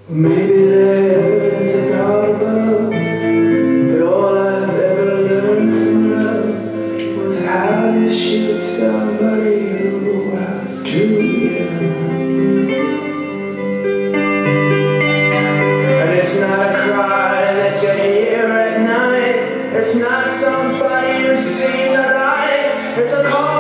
Maybe there's a God above, but all I've ever learned from love was how to shoot somebody who outdrew you. And it's not a cry that you hear at night, it's not somebody who's seen the light, it's a call